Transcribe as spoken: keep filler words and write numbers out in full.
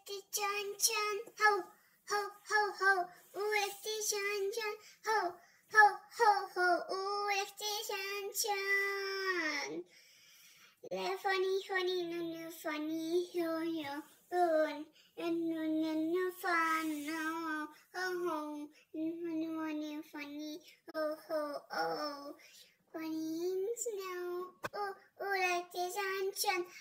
the sunshine, ho, ho, ho, ho. Ooh, it's the sunshine, ho, ho, ho, ho. Ooh, it's the sunshine. The funny, funny, no, no, funny, yo, yo, run, and no, no, no, fun, no, ho, ho, funny, funny, funny, ho, ho, oh. Funny in snow, oh, oh, like the sunshine,